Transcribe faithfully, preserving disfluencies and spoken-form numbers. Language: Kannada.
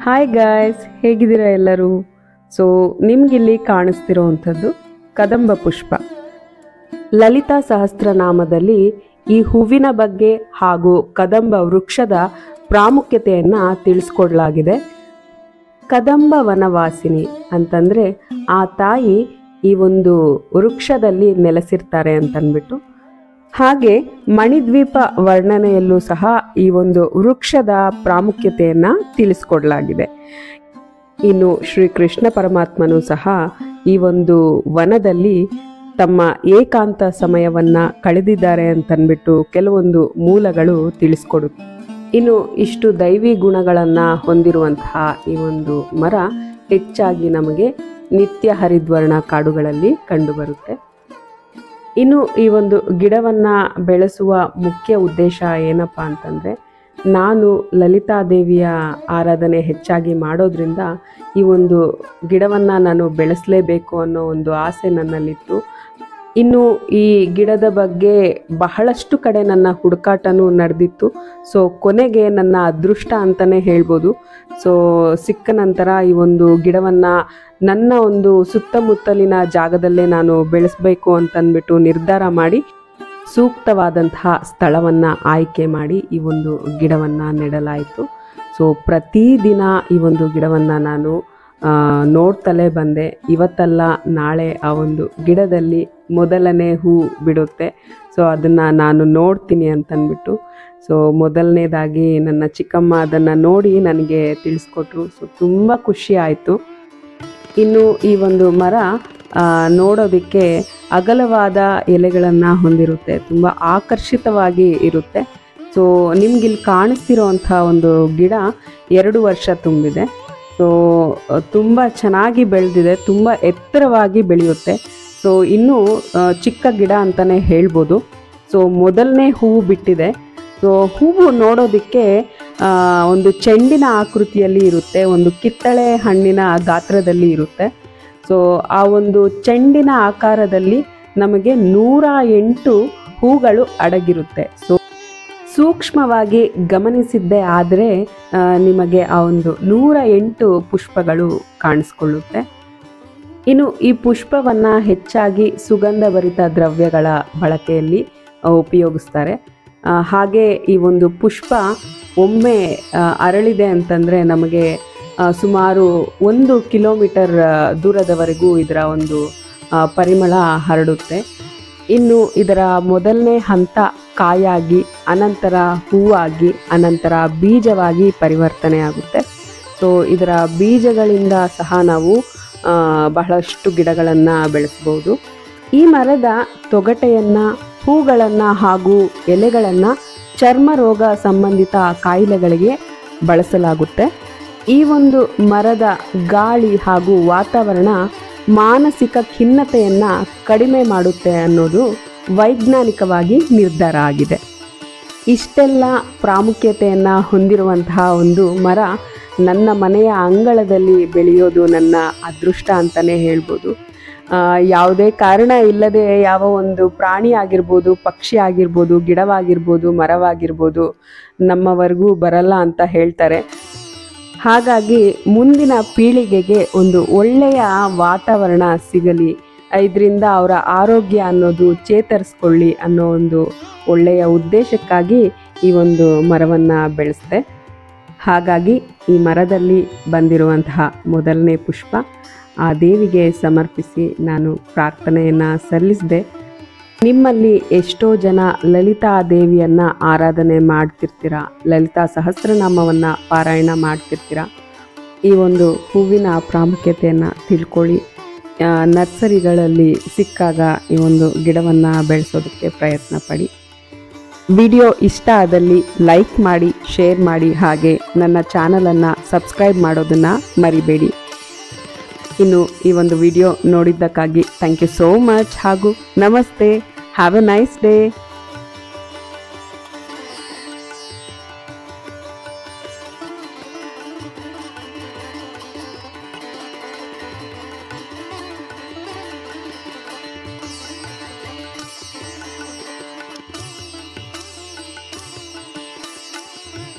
ಹಾಯ್ ಗಾಯ್ಸ್, ಹೇಗಿದ್ದೀರಾ ಎಲ್ಲರೂ? ಸೊ ನಿಮಗಿಲ್ಲಿ ಕಾಣಿಸ್ತಿರೋವಂಥದ್ದು ಕದಂಬ ಪುಷ್ಪ. ಲಲಿತಾ ಸಹಸ್ರನಾಮದಲ್ಲಿ ಈ ಹೂವಿನ ಬಗ್ಗೆ ಹಾಗೂ ಕದಂಬ ವೃಕ್ಷದ ಪ್ರಾಮುಖ್ಯತೆಯನ್ನು ತಿಳಿಸ್ಕೊಡ್ಲಾಗಿದೆ. ಕದಂಬ ವನವಾಸಿನಿ ಅಂತಂದರೆ ಆ ತಾಯಿ ಈ ಒಂದು ವೃಕ್ಷದಲ್ಲಿ ನೆಲೆಸಿರ್ತಾರೆ ಅಂತಂದ್ಬಿಟ್ಟು. ಹಾಗೆ ಮಣಿದ್ವೀಪ ವರ್ಣನೆಯಲ್ಲೂ ಸಹ ಈ ಒಂದು ವೃಕ್ಷದ ಪ್ರಾಮುಖ್ಯತೆಯನ್ನು ತಿಳಿಸ್ಕೊಡ್ಲಾಗಿದೆ. ಇನ್ನು ಶ್ರೀ ಕೃಷ್ಣ ಪರಮಾತ್ಮನೂ ಸಹ ಈ ಒಂದು ವನದಲ್ಲಿ ತಮ್ಮ ಏಕಾಂತ ಸಮಯವನ್ನು ಕಳೆದಿದ್ದಾರೆ ಅಂತಂದ್ಬಿಟ್ಟು ಕೆಲವೊಂದು ಮೂಲಗಳು ತಿಳಿಸ್ಕೊಡುತ್ತೆ. ಇನ್ನು ಇಷ್ಟು ದೈವಿ ಗುಣಗಳನ್ನು ಹೊಂದಿರುವಂತಹ ಈ ಒಂದು ಮರ ಹೆಚ್ಚಾಗಿ ನಮಗೆ ನಿತ್ಯ ಹರಿದ್ವರ್ಣ ಕಾಡುಗಳಲ್ಲಿ ಕಂಡುಬರುತ್ತೆ. ಇನ್ನು ಈ ಒಂದು ಗಿಡವನ್ನು ಬೆಳೆಸುವ ಮುಖ್ಯ ಉದ್ದೇಶ ಏನಪ್ಪ ಅಂತಂದರೆ, ನಾನು ಲಲಿತಾದೇವಿಯ ಆರಾಧನೆ ಹೆಚ್ಚಾಗಿ ಮಾಡೋದ್ರಿಂದ ಈ ಒಂದು ಗಿಡವನ್ನು ನಾನು ಬೆಳೆಸಲೇಬೇಕು ಅನ್ನೋ ಒಂದು ಆಸೆ ನನ್ನಲ್ಲಿತ್ತು. ಇನ್ನು ಈ ಗಿಡದ ಬಗ್ಗೆ ಬಹಳಷ್ಟು ಕಡೆ ನನ್ನ ಹುಡುಕಾಟನೂ ನಡೆದಿತ್ತು. ಸೊ ಕೊನೆಗೆ ನನ್ನ ಅದೃಷ್ಟ ಅಂತಲೇ ಹೇಳ್ಬೋದು. ಸೊ ಸಿಕ್ಕ ನಂತರ ಈ ಒಂದು ಗಿಡವನ್ನು ನನ್ನ ಒಂದು ಸುತ್ತಮುತ್ತಲಿನ ಜಾಗದಲ್ಲೇ ನಾನು ಬೆಳೆಸಬೇಕು ಅಂತಂದ್ಬಿಟ್ಟು ನಿರ್ಧಾರ ಮಾಡಿ ಸೂಕ್ತವಾದಂತಹ ಸ್ಥಳವನ್ನು ಆಯ್ಕೆ ಮಾಡಿ ಈ ಒಂದು ಗಿಡವನ್ನು ನೆಡಲಾಯಿತು. ಸೊ ಪ್ರತಿದಿನ ಈ ಒಂದು ಗಿಡವನ್ನು ನಾನು ನೋಡ್ತಲೇ ಬಂದೆ. ಇವತ್ತಲ್ಲ ನಾಳೆ ಆ ಒಂದು ಗಿಡದಲ್ಲಿ ಮೊದಲನೇ ಹೂ ಬಿಡುತ್ತೆ. ಸೊ ಅದನ್ನು ನಾನು ನೋಡ್ತೀನಿ ಅಂತಂದ್ಬಿಟ್ಟು ಸೊ ಮೊದಲನೇದಾಗಿ ನನ್ನ ಚಿಕ್ಕಮ್ಮ ಅದನ್ನು ನೋಡಿ ನನಗೆ ತಿಳಿಸ್ಕೊಟ್ರು. ಸೊ ತುಂಬ ಖುಷಿ ಆಯಿತು. ಇನ್ನು ಈ ಒಂದು ಮರ ನೋಡೋದಕ್ಕೆ ಅಗಲವಾದ ಎಲೆಗಳನ್ನು ಹೊಂದಿರುತ್ತೆ, ತುಂಬ ಆಕರ್ಷಿತವಾಗಿ ಇರುತ್ತೆ. ಸೊ ನಿಮಗಿಲ್ಲಿ ಕಾಣಿಸ್ತಿರೋವಂಥ ಒಂದು ಗಿಡ ಎರಡು ವರ್ಷ ತುಂಬಿದೆ. ಸೊ ತುಂಬ ಚೆನ್ನಾಗಿ ಬೆಳೆದಿದೆ, ತುಂಬ ಎತ್ತರವಾಗಿ ಬೆಳೆಯುತ್ತೆ. ಸೊ ಇನ್ನೂ ಚಿಕ್ಕ ಗಿಡ ಅಂತಲೇ ಹೇಳ್ಬೋದು. ಸೊ ಮೊದಲನೇ ಹೂವು ಬಿಟ್ಟಿದೆ. ಸೊ ಹೂವು ನೋಡೋದಕ್ಕೆ ಒಂದು ಚೆಂಡಿನ ಆಕೃತಿಯಲ್ಲಿ ಇರುತ್ತೆ, ಒಂದು ಕಿತ್ತಳೆ ಹಣ್ಣಿನ ಗಾತ್ರದಲ್ಲಿ ಇರುತ್ತೆ. ಸೊ ಆ ಒಂದು ಚೆಂಡಿನ ಆಕಾರದಲ್ಲಿ ನಮಗೆ ನೂರ ಎಂಟು ಹೂಗಳು ಅಡಗಿರುತ್ತೆ. ಸೊ ಸೂಕ್ಷ್ಮವಾಗಿ ಗಮನಿಸಿದ್ದೇ ಆದರೆ ನಿಮಗೆ ಆ ಒಂದು ನೂರ ಎಂಟು ಪುಷ್ಪಗಳು ಕಾಣಿಸ್ಕೊಳ್ಳುತ್ತೆ. ಇನ್ನು ಈ ಪುಷ್ಪವನ್ನು ಹೆಚ್ಚಾಗಿ ಸುಗಂಧಭರಿತ ದ್ರವ್ಯಗಳ ಬಳಕೆಯಲ್ಲಿ ಉಪಯೋಗಿಸ್ತಾರೆ. ಹಾಗೆ ಈ ಒಂದು ಪುಷ್ಪ ಒಮ್ಮೆ ಅರಳಿದೆ ಅಂತಂದರೆ ನಮಗೆ ಸುಮಾರು ಒಂದು ಕಿಲೋಮೀಟರ್ ದೂರದವರೆಗೂ ಇದರ ಒಂದು ಪರಿಮಳ ಹರಡುತ್ತೆ. ಇನ್ನು ಇದರ ಮೊದಲನೇ ಹಂತ ಕಾಯಾಗಿ, ಅನಂತರ ಹೂವಾಗಿ, ಅನಂತರ ಬೀಜವಾಗಿ ಪರಿವರ್ತನೆ ಆಗುತ್ತೆ. ಸೊ ಇದರ ಬೀಜಗಳಿಂದ ಸಹ ನಾವು ಬಹಳಷ್ಟು ಗಿಡಗಳನ್ನು ಬೆಳೆಸ್ಬೋದು. ಈ ಮರದ ತೊಗಟೆಯನ್ನು, ಹೂಗಳನ್ನು ಹಾಗೂ ಎಲೆಗಳನ್ನು ಚರ್ಮ ರೋಗ ಸಂಬಂಧಿತ ಕಾಯಿಲೆಗಳಿಗೆ ಬಳಸಲಾಗುತ್ತೆ. ಈ ಒಂದು ಮರದ ಗಾಳಿ ಹಾಗೂ ವಾತಾವರಣ ಮಾನಸಿಕ ಖಿನ್ನತೆಯನ್ನು ಕಡಿಮೆ ಮಾಡುತ್ತೆ ಅನ್ನೋದು ವೈಜ್ಞಾನಿಕವಾಗಿ ನಿರ್ಧಾರ ಆಗಿದೆ. ಇಷ್ಟೆಲ್ಲ ಪ್ರಾಮುಖ್ಯತೆಯನ್ನು ಹೊಂದಿರುವಂತಹ ಒಂದು ಮರ ನನ್ನ ಮನೆಯ ಅಂಗಳದಲ್ಲಿ ಬೆಳೆಯೋದು ನನ್ನ ಅದೃಷ್ಟ ಅಂತಲೇ ಹೇಳ್ಬೋದು. ಯಾವುದೇ ಕಾರಣ ಇಲ್ಲದೆ ಯಾವ ಒಂದು ಪ್ರಾಣಿ ಆಗಿರ್ಬೋದು, ಪಕ್ಷಿ ಆಗಿರ್ಬೋದು, ಗಿಡವಾಗಿರ್ಬೋದು, ಮರವಾಗಿರ್ಬೋದು ನಮ್ಮವರೆಗೂ ಬರಲ್ಲ ಅಂತ ಹೇಳ್ತಾರೆ. ಹಾಗಾಗಿ ಮುಂದಿನ ಪೀಳಿಗೆಗೆ ಒಂದು ಒಳ್ಳೆಯ ವಾತಾವರಣ ಸಿಗಲಿ, ಇದರಿಂದ ಅವರ ಆರೋಗ್ಯ ಅನ್ನೋದು ಚೇತರಿಸ್ಕೊಳ್ಳಿ ಅನ್ನೋ ಒಂದು ಒಳ್ಳೆಯ ಉದ್ದೇಶಕ್ಕಾಗಿ ಈ ಒಂದು ಮರವನ್ನು ಬೆಳೆಸಿದೆ. ಹಾಗಾಗಿ ಈ ಮರದಲ್ಲಿ ಬಂದಿರುವಂತಹ ಮೊದಲನೇ ಪುಷ್ಪ ಆ ದೇವಿಗೆ ಸಮರ್ಪಿಸಿ ನಾನು ಪ್ರಾರ್ಥನೆಯನ್ನು ಸಲ್ಲಿಸಿದೆ. ನಿಮ್ಮಲ್ಲಿ ಎಷ್ಟೋ ಜನ ಲಲಿತಾ ದೇವಿಯನ್ನು ಆರಾಧನೆ ಮಾಡ್ತಿರ್ತೀರ, ಲಲಿತಾ ಸಹಸ್ರನಾಮವನ್ನು ಪಾರಾಯಣ ಮಾಡ್ತಿರ್ತೀರ. ಈ ಒಂದು ಹೂವಿನ ಪ್ರಾಮುಖ್ಯತೆಯನ್ನು ತಿಳ್ಕೊಳ್ಳಿ. ನರ್ಸರಿಗಳಲ್ಲಿ ಸಿಕ್ಕಾಗ ಈ ಒಂದು ಗಿಡವನ್ನು ಬೆಳೆಸೋದಕ್ಕೆ ಪ್ರಯತ್ನ ಪಡಿ. ವಿಡಿಯೋ ಇಷ್ಟ ಆದಲ್ಲಿ ಲೈಕ್ ಮಾಡಿ, ಶೇರ್ ಮಾಡಿ, ಹಾಗೆ ನನ್ನ ಚಾನಲನ್ನು ಸಬ್ಸ್ಕ್ರೈಬ್ ಮಾಡೋದನ್ನು ಮರಿಬೇಡಿ. ಇನ್ನು ಈ ಒಂದು ವಿಡಿಯೋ ನೋಡಿದ್ದಕ್ಕಾಗಿ ಥ್ಯಾಂಕ್ ಯು ಸೋ ಮಚ್ ಹಾಗೂ namaste. Have a nice day.